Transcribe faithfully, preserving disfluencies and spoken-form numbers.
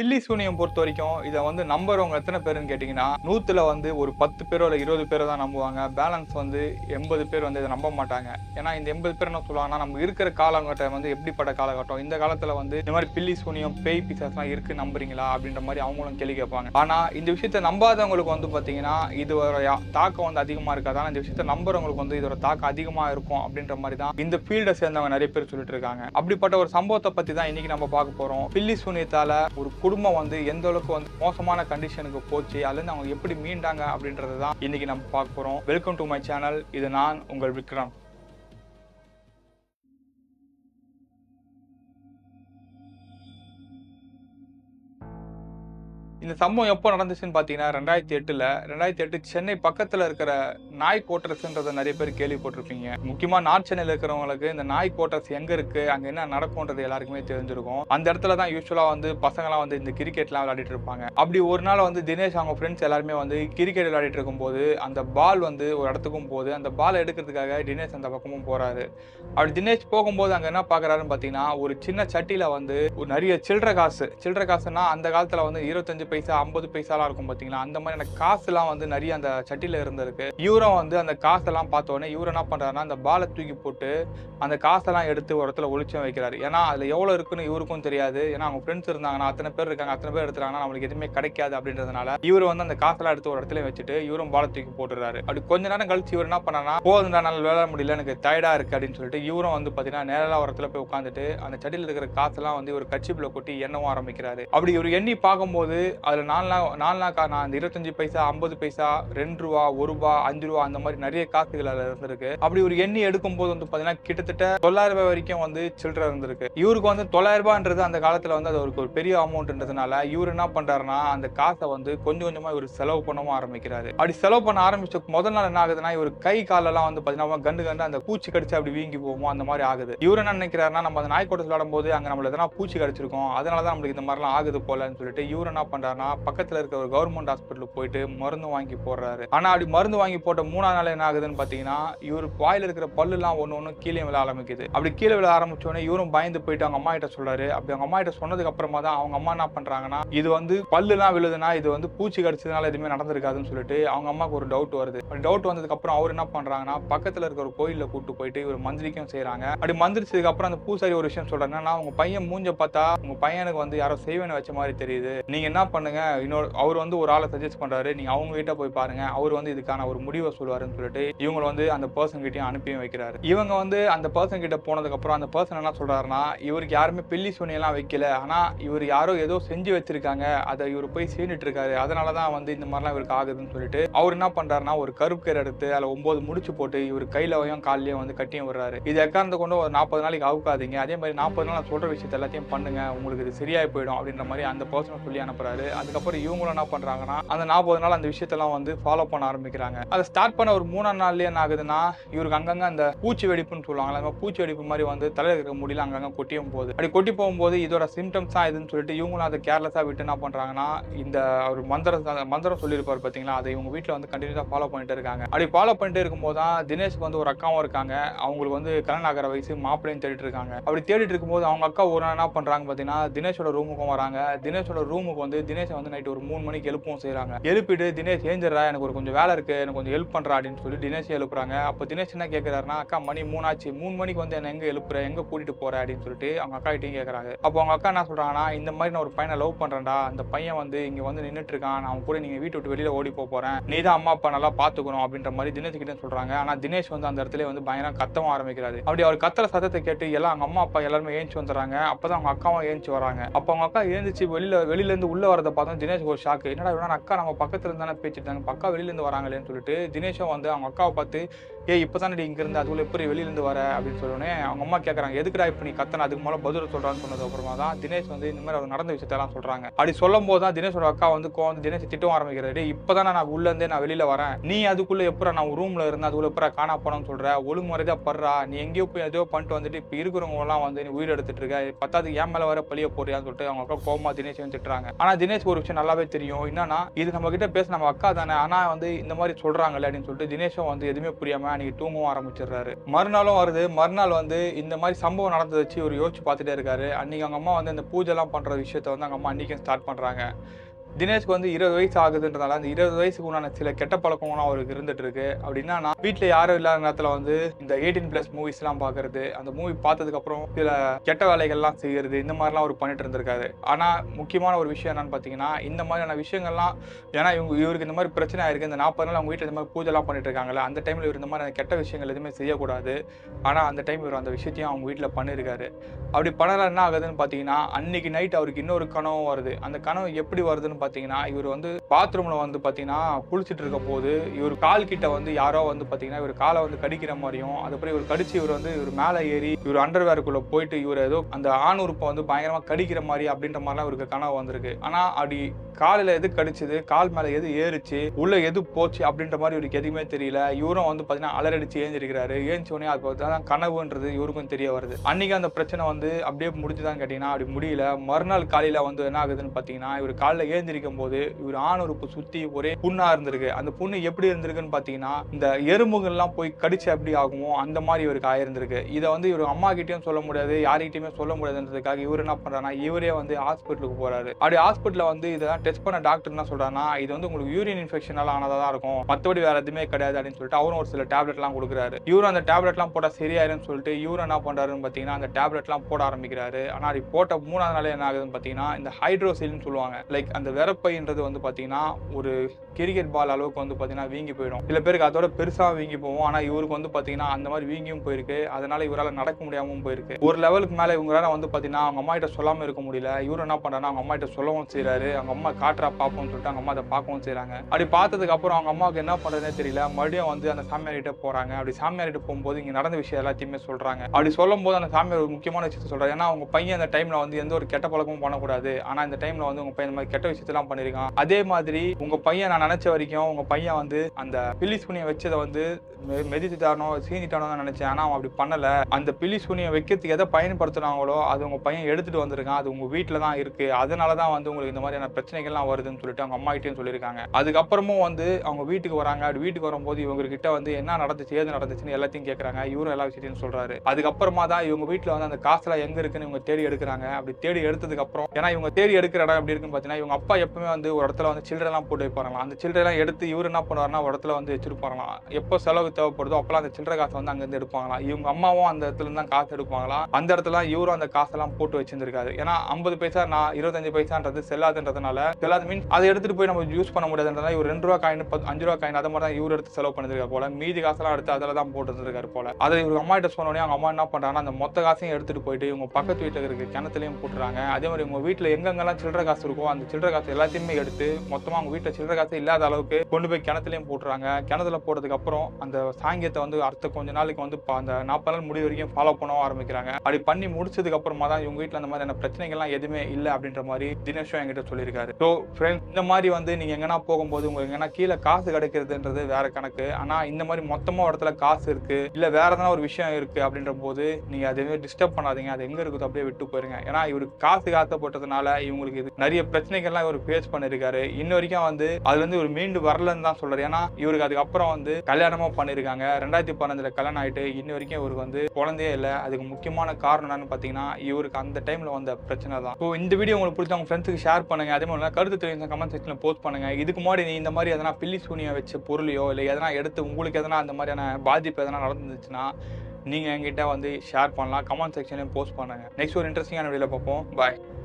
பில்லி சூனியம் பொறுத்த வரைக்கும் இதை வந்து நம்புறவங்க எத்தனை பேருன்னு கேட்டீங்கன்னா நூத்துல வந்து ஒரு பத்து பேரோ இல்லை இருபது பேரோ தான் நம்புவாங்க. பேலன்ஸ் வந்து எண்பது பேர் வந்து இதை நம்ப மாட்டாங்க. ஏன்னா இந்த எண்பது பேர் என்ன சொல்லுவாங்கன்னா, நம்ம இருக்கிற காலகட்டம் வந்து எப்படிப்பட்ட காலகட்டம், இந்த காலத்துல வந்து இந்த மாதிரி பில்லி சூனியம் பேய் பிசாசுலாம் இருக்கு நம்புறீங்களா அப்படின்ற மாதிரி அவங்களும் கேள்வி கேட்பாங்க. ஆனா இந்த விஷயத்த நம்பாதவங்களுக்கு வந்து பாத்தீங்கன்னா இதோட தாக்கம் வந்து அதிகமா இருக்காது. ஆனா இந்த விஷயத்த நம்புறவங்களுக்கு வந்து இதோட தாக்கம் அதிகமா இருக்கும் அப்படின்ற மாதிரி தான் இந்த ஃபீல்டை சேர்ந்தவங்க நிறைய பேர் சொல்லிட்டு இருக்காங்க. அப்படிப்பட்ட ஒரு சம்பவத்தை பத்தி தான் இன்னைக்கு நம்ம பார்க்க போறோம். பில்லி சூனியத்தால ஒரு குடும்பம் வந்து எந்த அளவுக்கு வந்து மோசமான கண்டிஷனுக்கு போச்சு, அதுல இருந்து அவங்க எப்படி மீண்டாங்க அப்படின்றத தான் இன்னைக்கு நம்ம பார்க்க போறோம். Welcome to my channel. இது நான் உங்கள் விக்ரம். இந்த சம்பவம் எப்போ நடந்துச்சுன்னு பார்த்தீங்கன்னா ரெண்டாயிரத்தி எட்டுல ரெண்டாயிரத்தி எட்டு சென்னை பக்கத்துல இருக்கிற நாய் கோட்ரஸ்ன்றத நிறைய பேர் கேள்விப்பட்டிருப்பீங்க. முக்கியமா நார்த் சென்னையில இருக்கிறவங்களுக்கு இந்த நாய் கோட்ரஸ் எங்க இருக்கு, அங்க என்ன நடக்கும்ன்றது எல்லாருக்குமே தெரிஞ்சிருக்கும். அந்த இடத்துல தான் யூஸ்வலா வந்து பசங்கலாம் வந்து இந்த கிரிக்கெட்லாம் விளையாடிட்டு இருப்பாங்க. அப்படி ஒரு நாள் வந்து தினேஷ் அவங்க ஃப்ரெண்ட்ஸ் எல்லாருமே வந்து கிரிக்கெட் விளையாடிட்டு இருக்கும்போது அந்த பால் வந்து ஒரு இடத்துக்கும் போது அந்த பால் எடுக்கிறதுக்காக தினேஷ் அந்த பக்கமும் போறாரு. அப்படி தினேஷ் போகும்போது அங்க என்ன பாக்குறாருன்னு பாத்தீங்கன்னா, ஒரு சின்ன சட்டியில வந்து ஒரு நிறைய சில்லற காசு சில்லற காசுன்னா அந்த காலத்துல வந்து இருபத்தஞ்சு பைசா ஐம்பது பைசாலாம் இருக்கும் பாத்தீங்களா, அந்த மாதிரியான காசுலாம் வந்து நிறைய அந்த சட்டியில இருந்திருக்கு. இவரும் வந்து அந்த காசெல்லாம் பார்த்த உடனே இவரு என்ன பண்றாருன்னா அந்த பாலை தூக்கி போட்டு அந்த காசெல்லாம் எடுத்து ஒரு இடத்துல ஒளிச்சம் வைக்கிறாரு. ஏன்னா அதுல எவ்வளவு இருக்குன்னு இவருக்கும் தெரியாது. ஏன்னா அவங்க ஃப்ரெண்ட்ஸ் இருந்தாங்கன்னா அத்தனை பேர் இருக்காங்க, அத்தனை பேர் எடுத்துறாங்கன்னா நம்மளுக்கு எதுவுமே கிடைக்காது அப்படின்றதுனால இவரு வந்து அந்த காசெல்லாம் எடுத்து ஒரு இடத்துல வச்சுட்டு இவரும் பாலை தூக்கி போட்டுறாரு. அப்படி கொஞ்ச நேரம் கழிச்சு இவர் என்ன பண்ணானா, போதும் நல்ல வேலை முடியல, எனக்கு டயர்டா இருக்கு அப்படின்னு சொல்லிட்டு இவரும் வந்து பாத்தீங்கன்னா நேரா ஒரு இடத்துல போய் உட்காந்துட்டு அந்த சட்டியில இருக்கிற காசெல்லாம் வந்து ஒரு கட்சிப்புல கொட்டி எண்ணவும் ஆரம்பிக்கிறாரு. அப்படி இவர் எண்ணி பார்க்கும்போது அதுல நாலு நாள் நாலு நாள் நான் அந்த இருபத்தஞ்சு பைசா ஐம்பது பைசா ரெண்டு ரூபா ஒரு ரூபா அஞ்சு ரூபா அந்த மாதிரி நிறைய காசுகள் அதுல இருந்திருக்கு. அப்படி ஒரு எண்ணி எடுக்கும் போது வந்து பாத்தீங்கன்னா கிட்டத்தட்ட தொள்ளாயிரம் ரூபாய் வரைக்கும் வந்து சில்லறை இருந்திருக்கு. இவருக்கு வந்து தொள்ளாயிரம் ரூபாய்ன்றது அந்த காலத்துல வந்து அது ஒரு பெரிய அமௌண்ட்ன்றதுனால இவர் என்ன பண்றாருன்னா அந்த காசை வந்து கொஞ்சம் கொஞ்சமா இவர் செலவு பண்ணவும் ஆரம்பிக்கிறாரு. அப்படி செலவு பண்ண ஆரம்பிச்ச முதல் நாள் என்ன ஆகுதுன்னா, இவர் கை காலெல்லாம் வந்து பாத்தீங்கன்னா கண்டு கண்டு அந்த பூச்சி கடிச்சு அப்படி வீங்கி போவோம் அந்த மாதிரி ஆகுது. இவர் என்ன நினைக்கிறாருன்னா, நம்ம அந்த நாய்க்கோட்டை விளையாடும் போது அங்க நம்மள எதனா பூச்சி கடிச்சிருக்கோம், அதனாலதான் நம்மளுக்கு இந்த மாதிரிலாம் ஆகுது போலன்னு சொல்லிட்டு இவர் என்ன பண்றாருன்னா பக்கத்துல இருக்க ஒரு கவர்மெண்ட் ஹாஸ்பிட்டலுக்கு போயிட்டு மருந்து வாங்கி போடுறாரு. ஆனா அப்படி மருந்து வாங்கி போட்ட மூணாவது நாள் என்ன ஆகுதுன்னு பாத்தீங்கன்னா, இவர் வாயில இருக்கிற பல்லு எல்லாம் ஒண்ணு ஒண்ணு கீழே விழ ஆரம்பிக்குது. அப்படி கீழே விழ ஆரம்பிச்ச உடனே இவரும் பயந்து போயிட்டு அவங்க அம்மா கிட்ட சொல்றாரு. அப்படி அவங்க அம்மா கிட்ட சொன்னதுக்கு அப்புறமா தான் அவங்க அம்மா என்ன பண்றாங்கன்னா, இது வந்து பல்லு எல்லாம் விழுதுன்னா இது வந்து பூச்சி கடிச்சதுனால எதுவுமே நடந்திருக்காதுன்னு சொல்லிட்டு அவங்க அம்மாவுக்கு ஒரு டவுட் வருது. அப்படி டவுட் வந்ததுக்கு அப்புறம் அவர் என்ன பண்றாங்கன்னா பக்கத்துல இருக்க ஒரு கோயில்ல கூட்டு போயிட்டு இவர் மந்திரிக்கும் செய்யறாங்க. அப்படி மந்திரிச்சதுக்கு அப்புறம் அந்த பூசாரி ஒரு விஷயம் சொல்றாங்கன்னா, உங்க பையன் மூஞ்ச பார்த்தா உங்க பையனுக்கு வந்து யாரோ செய்வன வச்ச மாதிரி தெரியுது, நீங்க என்ன பண்ணுங்க, இன்னொரு அவர் வந்து ஒரு ஆளை சஜஸ்ட் பண்றாரு, நீங்க அவங்க கிட்ட போய் பாருங்க, அவர் வந்து இதுக்கான ஒரு முடிவை சொல்லுவாருன்னு சொல்லிட்டு இவங்க வந்து அந்த பர்சன் கிட்டயும் அனுப்பியும் வைக்கிறாரு. இவங்க வந்து அந்த பர்சன் கிட்ட போனதுக்கு அப்புறம் அந்த பர்சன் என்ன சொல்றாருன்னா, இவருக்கு யாருமே பில்லி சூனியெல்லாம் வைக்கல, ஆனா இவர் யாரோ ஏதோ செஞ்சு வச்சிருக்காங்க, அதை இவர் போய் சீனிட்டு இருக்காரு, அதனாலதான் வந்து இந்த மாதிரிலாம் இவருக்கு ஆகுதுன்னு சொல்லிட்டு அவர் என்ன பண்றாருன்னா ஒரு கருப்பு கயிறு எடுத்து அதுல ஒன்பது முடிச்சு போட்டு இவர் கையிலவையும் காலையும் வந்து கட்டியும் விடுறாரு. இது எக்காரணத்தை கொண்டு ஒரு நாற்பது நாளைக்கு அவுக்காதீங்க, அதே மாதிரி நாற்பது நாள் சொல்ற விஷயத்த எல்லாத்தையும் பண்ணுங்க, உங்களுக்கு இது சரியாய் போயிடும் அப்படின்ற மாதிரி அந்த பர்சன் சொல்லி அனுப்புறாரு. அதுக்கப்புறம் இவங்களும் என்ன பண்றாங்கன்னா அந்த நாற்பது நாள் அந்த விஷயத்தெல்லாம் வந்து ஃபாலோ பண்ண ஆரம்பிக்கிறாங்க. அதை ஸ்டார்ட் பண்ண ஒரு மூணாம் நாள்லயே என்ன ஆகுதுன்னா, இவருக்கு அங்கங்க அந்த பூச்சி வெடிப்புன்னு சொல்லுவாங்க, அந்த பூச்சி வெடிப்பு மாதிரி வந்து தலையில இருக்கிற முடியல அங்கங்க கொட்டியும் போகுது. அப்படி கொட்டி போகும்போது இதோட சிம்டம்ஸ் தான் இதுன்னு சொல்லிட்டு இவங்களும் அதை கேர்லெஸ்ஸா விட்டு என்ன பண்றாங்கன்னா, இந்த ஒரு மந்திரம் மந்திரம் சொல்லியிருப்பாரு பாத்தீங்களா, அதை இவங்க வீட்டுல வந்து கண்டினியூஸா ஃபாலோ பண்ணிட்டு இருக்காங்க. அப்படி ஃபாலோ பண்ணிட்டு இருக்கும்போது தான் தினேஷ்க்கு வந்து ஒரு அக்காவும் இருக்காங்க. அவங்களுக்கு வந்து கல்யாணம் ஆகிற வயசு மாப்பிள்ளையும் தேடிட்டு இருக்காங்க. அப்படி தேடிட்டு இருக்கும்போது அவங்க அக்கா ஒரு நாள் என்ன பண்றாங்க பாத்தீங்கன்னா, தினேஷோட ரூமுக்கும் வராங்க. தினேஷோட ரூமுக்கு வந்து தினேஷ் வந்து நைட் ஒரு மூணு மணிக்கு எழுப்பவும் செய்யறாங்க. எழுப்பிட்டு தினேஷ் ஏஞ்சிடறா, எனக்கு ஒரு கொஞ்சம் வேலை இருக்கு, எனக்கு கொஞ்சம் ஹெல்ப் பண்றா அப்படின்னு சொல்லி தினேஷ் எழுப்புறாங்க. அப்போ தினேஷ் என்ன கேட்கிறாருன்னா, அக்கா மணி மூணாச்சு, மூணு மணிக்கு வந்து என்ன எங்க எழுப்புற, எங்க கூட்டிட்டு போற அப்படின்னு சொல்லிட்டு அவங்க அக்கா கிட்டையும் கேட்கறாங்க. அப்போ அவங்க அக்கா என்ன சொல்றாங்கன்னா, இந்த மாதிரி நான் ஒரு பையனை லவ் பண்றேன்டா, அந்த பையன் வந்து இங்க வந்து நின்றுட்டு இருக்கான், நான் கூட நீங்க வீட்டு விட்டு வெளியில ஓடி போறேன், நீ தான் அம்மா அப்பா நல்லா பாத்துக்கணும் அப்படின்ற மாதிரி தினேஷ் கிட்ட சொல்றாங்க. ஆனா தினேஷ் வந்து அந்த இடத்துல வந்து பயங்கர கத்தவும் ஆரம்பிக்கிறாரு. அப்படி அவர் கத்துற சத்தத்தை கேட்டு எல்லாம் அவங்க அம்மா அப்பா எல்லாருமே ஏஞ்சி வந்துடுறாங்க. அப்பதான் அவங்க அக்காவும் ஏஞ்சி வராங்க. அப்ப அவங்க அக்கா ஏந்திச்சு வெளியில வெளியில இருந்து உள்ள வரதை பார்த்தோம் தினேஷ் ஒரு ஷாக்கு, என்னடா இவனா அக்கா நம்ம பக்கத்துல இருந்தானே பேசிட்டாங்க, பக்கா வெளியில இருந்து வராங்களேன்னு சொல்லிட்டு தினேஷும் வந்து அவங்க அக்காவை பார்த்து, ஏ இப்பதானே இங்க இருந்து அதுக்குள்ள எப்படி வெளியில இருந்து வர அப்படின்னு சொன்னோடனே அவங்க அம்மா கேட்கறாங்க, எதுக்குடா இப்ப நீ கத்தன, அதுக்கு மேல பதில் சொல்றான்னு சொன்னது அப்புறமா தான் தினேஷ் வந்து இந்த மாதிரி அவர் நடந்த விஷயத்தெல்லாம் சொல்றாங்க. அப்படி சொல்லும் போது தான் தினேஷோட அக்கா வந்து வந்து தினேஷ் திட்டம் ஆரம்பிக்கிறாரு, இப்பதானே நான் உள்ள இருந்தே நான் வெளியில வரேன், நீ அதுக்குள்ள எப்பறம் நான் ரூம்ல இருந்தேன் அதுக்குள்ள எப்பறம் காணா போனோம்னு சொல்ற, ஒழுங்குமுறையா படுறா, நீ எங்கேயோ போய் எதையோ பண்ணிட்டு வந்துட்டு இப்ப இருக்கிறவங்க எல்லாம் வந்து நீ உயிர் எடுத்துட்டு இருக்க, பத்தாவது ஏன் மேல வர பழிய போறியான்னு சொல்லிட்டு அவங்க அக்கா கோவமா தினேஷ் திட்டுறாங்க. ஆனா தினேஷ் ஒரு விஷயம் நல்லாவே தெரியும், என்னன்னா இது நம்ம கிட்ட பேச நம்ம அக்கா தானே, ஆனா வந்து இந்த மாதிரி சொல்றாங்கல்ல அப்படின்னு சொல்லிட்டு தினேஷும் வந்து எதுவுமே புரியாம இல்லாம அன்னைக்கு தூங்கவும் ஆரம்பிச்சிடுறாரு. மறுநாளும் வருது. மறுநாள் வந்து இந்த மாதிரி சம்பவம் நடந்ததை வச்சு இவர் யோசிச்சு பார்த்துட்டே இருக்காரு. அன்னைக்கு அவங்க அம்மா வந்து இந்த பூஜைலாம் பண்ற விஷயத்த வந்து அவங்க அம்மா அன்னைக்கும் ஸ்டார்ட் பண்றாங்க. தினேஷ்க்கு வந்து இருபது வயசு ஆகுதுன்றதால அந்த இருபது வயசுக்கு உண்டான சில கெட்ட பழக்கங்களும் அவருக்கு இருந்துட்டு இருக்கு. அப்படின்னா நான் வீட்டில் யாரும் இல்லாத நேரத்தில் வந்து இந்த எயிட்டீன் பிளஸ் மூவிஸ்லாம் பார்க்கறது, அந்த மூவி பார்த்ததுக்கு அப்புறம் சில கெட்ட வேலைகள்லாம் செய்யறது, இந்த மாதிரிலாம் அவர் பண்ணிட்டு இருந்திருக்காரு. ஆனால் முக்கியமான ஒரு விஷயம் என்னன்னு பார்த்தீங்கன்னா, இந்த மாதிரியான விஷயங்கள்லாம் ஏன்னா இவங்க இவருக்கு இந்த மாதிரி பிரச்சனை ஆயிருக்கு. இந்த நாற்பது நாள் அவங்க வீட்டில் இந்த மாதிரி பூஜைலாம் பண்ணிட்டு இருக்காங்கல்ல, அந்த டைமில் இவர் இந்த மாதிரி கெட்ட விஷயங்கள் எதுவுமே செய்யக்கூடாது. ஆனால் அந்த டைம் இவர் அந்த விஷயத்தையும் அவங்க வீட்டில் பண்ணியிருக்காரு. அப்படி பண்ணல என்ன ஆகுதுன்னு பார்த்தீங்கன்னா, அன்னைக்கு நைட் அவருக்கு இன்னொரு கனவும் வருது. அந்த கனவு எப்படி வருதுன்னு பார்த்தீங்கன்னா, இவர் வந்து பாத்ரூம்ல வந்து பார்த்தீங்கன்னா குளிச்சுட்டு இருக்க போது இவர் கால் கிட்ட வந்து யாரோ வந்து பார்த்தீங்கன்னா இவர் காலை வந்து கடிக்கிற மாதிரியும், அதுக்கப்புறம் இவர் கடிச்சு இவர் வந்து இவர் மேலே ஏறி இவர் அண்டர்வேருக்குள்ள போயிட்டு இவர் ஏதோ அந்த ஆண் உறுப்பை வந்து பயங்கரமாக கடிக்கிற மாதிரி அப்படின்ற மாதிரிலாம் இவருக்கு கனவு வந்திருக்கு. ஆனால் அப்படி காலில் எது கடிச்சது, கால் மேலே எது ஏறிச்சு, உள்ள எது போச்சு அப்படின்ற மாதிரி இவருக்கு எதுவுமே தெரியல. இவரும் வந்து பார்த்தீங்கன்னா அலறடிச்சு ஏஞ்சிருக்கிறாரு. ஏஞ்சி உடனே அது தான் கனவுன்றது இவருக்கும் தெரிய வருது. அன்னைக்கு அந்த பிரச்சனை வந்து அப்படியே முடிஞ்சுதான் கேட்டீங்கன்னா அப்படி முடியல. மறுநாள் காலையில வந்து என்ன ஆகுதுன்னு பார்த்தீங்கன்னா, இவர் காலில் ஏந்திரிக்கும் போது இவர் ஆண் உறுப்பு சுத்தி ஒரே புண்ணா இருந்திருக்கு. அந்த புண்ணு எப்படி இருந்திருக்குன்னு பார்த்தீங்கன்னா, இந்த எறும்புகள்லாம் போய் கடிச்சு எப்படி ஆகுமோ அந்த மாதிரி இவருக்கு ஆயிருந்திருக்கு. இதை வந்து இவர் அம்மா கிட்டயும் சொல்ல முடியாது, யார்கிட்டயுமே சொல்ல முடியாதுன்றதுக்காக இவர் என்ன பண்றாருன்னா இவரே வந்து ஹாஸ்பிட்டலுக்கு போறாரு. அப்படி ஹாஸ்பிட்டல்ல வந்து இதெல்லாம் டெஸ்ட் பண்ண டாக்டர் என்ன சொல்றாருன்னா, இது வந்து உங்களுக்கு யூரின் இன்ஃபெக்ஷனால ஆனதா தான் இருக்கும், மற்றபடி வேற எதுவுமே கிடையாது அப்படின்னு சொல்லிட்டு அவரும் ஒரு சில டேப்லெட் எல்லாம் கொடுக்குறாரு. இவரும் அந்த டேப்லெட் எல்லாம் போட்டா சரியாயிருன்னு சொல்லிட்டு இவரும் என்ன பண்றாருன்னு பாத்தீங்கன்னா அந்த டேப்லெட் எல்லாம் போட ஆரம்பிக்கிறாரு. ஆனா அது போட்ட மூணாவது நாளே என்ன ஆகுதுன்னு பாத்தீங்கன்னா இந்த ஹைட்ரோசில்னு சொல்லுவாங்க, லைக் அந்த விரப்பைன்றது வந்து பாத்தீங்கன்னா ஒரு கிரிக்கெட் பால் அளவுக்கு வந்து பாத்தீங்கன்னா வீங்கி போயிடும். சில பேருக்கு அதோட பெருசா வீங்கி போவோம். ஆனா இவருக்கு வந்து பாத்தீங்கன்னா அந்த மாதிரி வீங்கியும் போயிருக்கு. அதனால இவரால் நடக்க முடியாமவும் போயிருக்கு. ஒரு லெவலுக்கு மேல இவங்களால வந்து பாத்தீங்கன்னா அவங்க அம்மா கிட்ட சொல்லாம இருக்க முடியல. இவரு என்ன பண்றாருன்னா அவங்க அம்மா கிட்ட சொல்லவும் செய்யறாரு. அவங்க அம்மா காட்டுறா பாப்போம்னு சொல்லிட்டு அவங்க அம்மா அதை பார்க்கவும் செய்யறாங்க. அப்படி பார்த்ததுக்கு அப்புறம் அவங்க அம்மாவுக்கு என்ன பண்றதுனே தெரியல. மறுபடியும் வந்து அந்த சாமியார் கிட்ட போறாங்க. அப்படி சாமியார் கிட்ட போகும்போது இங்க நடந்த விஷயம் எல்லாத்தையுமே சொல்றாங்க. அப்படி சொல்லும் போது அந்த சாமியார் ஒரு முக்கியமான விஷயத்த சொல்றாரு. ஏன்னா அவங்க பையன் அந்த டைம்ல வந்து எந்த ஒரு கெட்ட பழக்கமும் பண்ணக்கூடாது. ஆனா இந்த டைம்ல வந்து உங்க பையன் இந்த மாதிரி கெட்ட விஷயத்தெல்லாம் பண்ணிருக்கான். அதே மாதிரி உங்க பையன் நான் நினைச்ச வரைக்கும் உங்க பையன் வந்து அந்த பில்லி சூனியை வச்சதை வந்து மெதிச்சுட்டானோ சீனிட்டானோ தான் நினைச்சேன். ஆனா அவன் அப்படி பண்ணல. அந்த பில்லி சூனியை வைக்கிறதுக்கு எதை பயன்படுத்தினாங்களோ அது உங்க பையன் எடுத்துட்டு வந்திருக்கான். அது உங்க வீட்டுல தான் இருக்கு. அதனாலதான் வந்து உங்களுக்கு இந்த மாதிரியான பிரச்சனைகள்லாம் வருதுன்னு சொல்லிட்டு அவங்க அம்மா கிட்டயும் சொல்லியிருக்காங்க. அதுக்கப்புறமும் வந்து அவங்க வீட்டுக்கு வராங்க. அப்படி வீட்டுக்கு வரும்போது இவங்க கிட்ட வந்து என்ன நடந்துச்சு ஏது நடந்துச்சுன்னு எல்லாத்தையும் கேட்கறாங்க. இவரும் எல்லா விஷயத்தையும் சொல்றாரு. அதுக்கப்புறமா தான் இவங்க வீட்டுல வந்து அந்த காசுலாம் எங்க இருக்குன்னு இவங்க தேடி எடுக்கிறாங்க. அப்படி தேடி எடுத்ததுக்கு அப்புறம் ஏன்னா இவங்க தேடி எடுக்கிற இடம் எப்படி இருக்குன்னு பாத்தீங்கன்னா இவங்க அப்பா எப்பவுமே வந்து ஒரு இடத்துல வந்து சில்லறை எல்லாம் போட்டு வைப்பாங்களாம். அந்த சில்லறை எல்லாம் எடுத்து இவரு என்ன பண்ணுவாருன்னா ஒரு இடத்துல வந்து வச்சிருப்பாங்களாம். எப்போ செலவு தேவைப்படுதோ அப்பெல்லாம் அந்த சில்லறை காசை வந்து அங்க இருந்து எடுப்பாங்களாம். இவங்க அம்மாவும் அந்த இடத்துல இருந்து தான் காசு எடுப்பாங்களாம். அந்த இடத்துல இவரும் அந்த காசெல்லாம் போட்டு வச்சிருந்திருக்காரு. ஏன்னா ஐம்பது பைசா நான் இருபத்தஞ்சு பைசான்றது செல்லாதுன்றதுனால செல்லாது மீன் அதை எடுத்துட்டு போய் நம்ம யூஸ் பண்ண முடியாதுன்றதால இவர் ரெண்டு ரூபா காயின் அஞ்சு ரூபா காயின் அதை மாதிரி தான் இவர் எடுத்து செலவு பண்ணிருக்காரு போல. மீதி காசெல்லாம் எடுத்து அதில் தான் போட்டு இருந்திருக்காரு போல. அதை இவங்க அம்மா கிட்ட சொன்னோடனே அவங்க அம்மா என்ன பண்றாங்கன்னா அந்த மொத்த காசையும் எடுத்துட்டு போயிட்டு இவங்க பக்கத்து வீட்டுல இருக்க கிணத்துலயும் போட்டுறாங்க. அதே மாதிரி உங்க வீட்டுல எங்கெங்கெல்லாம் சில்லறை காசு இருக்கோ அந்த சில்லறை காசு எல்லாத்தையுமே எடுத்து மொத்தமா அவங்க வீட்டுல சில்லறை காசு இல்லாத அளவுக்கு கொண்டு போய் கிணத்துலயும் போட்டுறாங்க. கிணத்துல போட்டதுக்கு அப்புறம் அந்த சாங்கியத்தை வந்து அடுத்த கொஞ்ச நாளைக்கு வந்து அந்த நாற்பது நாள் முடிவு வரைக்கும் ஃபாலோ பண்ணவும் ஆரம்பிக்கிறாங்க. அப்படி பண்ணி முடிச்சதுக்கு அப்புறமா தான் இவங்க வீட்டுல அந்த மாதிரியான பிரச்சனைகள்லாம் எதுவுமே இல்லை அப்படின்ற மாதிரி தினேஷும் என்கிட்ட சொல்லியிருக்காரு. ஸோ ஃப்ரெண்ட்ஸ், இந்த மாதிரி வந்து நீங்க எங்கன்னா போகும்போது உங்களுக்கு எங்கன்னா கீழே காசு கிடைக்கிறதுன்றது வேற கணக்கு. ஆனா இந்த மாதிரி மொத்தமா இடத்துல காசு இருக்கு இல்ல வேற எதனா ஒரு விஷயம் இருக்கு அப்படின்ற போது நீங்க அதுவே டிஸ்டர்ப் பண்ணாதீங்க. அது எங்க இருக்குதோ அப்படியே விட்டு போயிருங்க. ஏன்னா இவருக்கு காசு காத்தப்பட்டதுனால இவங்களுக்கு இது நிறைய பிரச்சனைகள்லாம் இவர் ஃபேஸ் பண்ணிருக்காரு. இன்ன வரைக்கும் வந்து அதுல இருந்து ஒரு மீண்டு வரலன்னு தான் சொல்றாரு. ஏன்னா இவருக்கு அதுக்கப்புறம் வந்து கல்யாணமும் பண்ணிருக்காங்க. ரெண்டாயிரத்தி பதினஞ்சுல கல்யாணம் ஆயிட்டு இன்ன வரைக்கும் இவருக்கு வந்து குழந்தையே இல்லை. அதுக்கு முக்கியமான காரணம் என்னன்னு பாத்தீங்கன்னா இவருக்கு அந்த டைம்ல வந்த பிரச்சனை தான். ஸோ இந்த வீடியோ உங்களுக்கு பிடிச்ச உங்க ஃப்ரெண்ட்ஸுக்கு ஷேர் பண்ணுங்க. அதே மாதிரி கருத்து தெரிவிங்க கமெண்ட் செக்ஷன்ல போஸ்ட் பண்ணுங்க. இதுக்கு முன்னாடி நீ இந்த மாதிரி எதனா பில்லி சூனியை வச்ச பொருளையோ இல்லை எதனா எடுத்து உங்களுக்கு எதனா அந்த மாதிரியான பாதிப்பு எதனா நடந்துச்சுன்னா நீங்க என்கிட்ட வந்து ஷேர் பண்ணலாம். கமெண்ட் செக்ஷன்லயும் போஸ்ட் பண்ணுங்க. நெக்ஸ்ட் ஒரு இன்ட்ரெஸ்டிங்கான வீடியோல பார்ப்போம். பாய்.